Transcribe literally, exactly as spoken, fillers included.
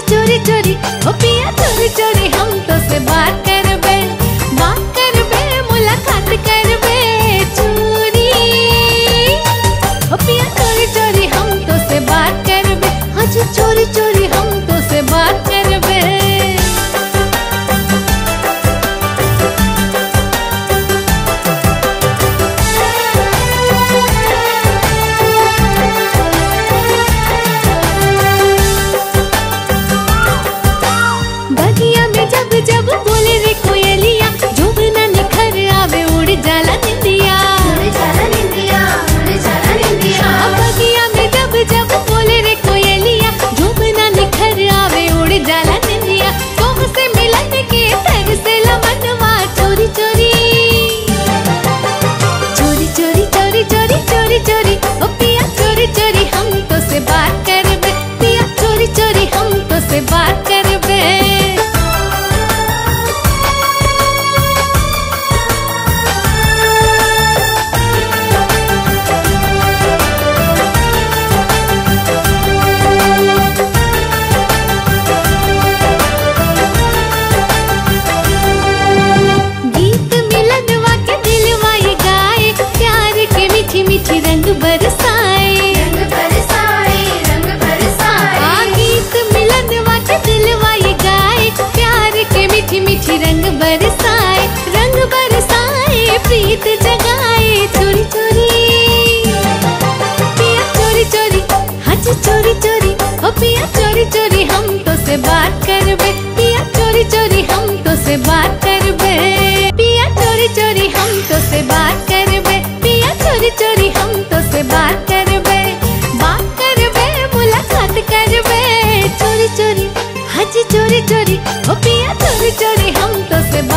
चोरी चोरी ओ पिया चोरी चोरी हम तो से बात करबे, बात करबे मुलाकात करबे चोरी। ओ पिया चोरी चोरी हम तो से बात करबे, आज चोरी चोरी हम तो से बात करबे। बगिया में जब जब बोले रे कोयलिया, जोबना निखर आवे उड़ जाला निंदिया, उड़ जाला निंदिया, उड़ जाला निंदिया। बगिया में जब जब बोले रे कोयलिया, जोबना निखर आवे उड़ जाला निंदिया। तुमसे मिलन के तरसे मनवा चोरी चोरी, चोरी चोरी चोरी चोरी चोरी चोरी ओ पिया चोरी चोरी हम तो से बात करबे, पिया चोरी चोरी हम तो से बात करबे। गीत मिलनवा के दिलवा ये गाए, प्यार के मीठी मीठी रंग बरसाए, रंग बरसाए, रंग बरसाए। आ गीत मिलनवा के दिलवा ये गाए, प्यार के मीठी मीठी रंग बरसाए, रंग बरसाए प्रीत जगाए चोरी चोरी। पिया चोरी चोरी हज चोरी चोरी ओ पिया चोरी चोरी हम तो से बात करबे, पिया चोरी चोरी हम तो से बात करबे, पिया चोरी चोरी हम तो से बात करबे, पिया चोरी चोरी